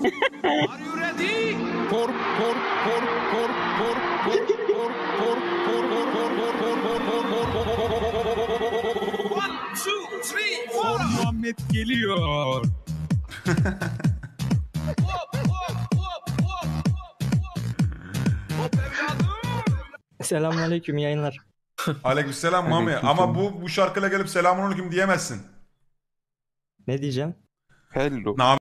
Are you ready? Kor kor kor kor kor kor kor kor kor kor. 1, 2, 3, 4. Muhammed geliyor. Selamünaleyküm yayınlar. Aleykümselam Mami. Ama bu şarkıyla gelip selamünaleyküm diyemezsin. Ne diyeceğim? Hello.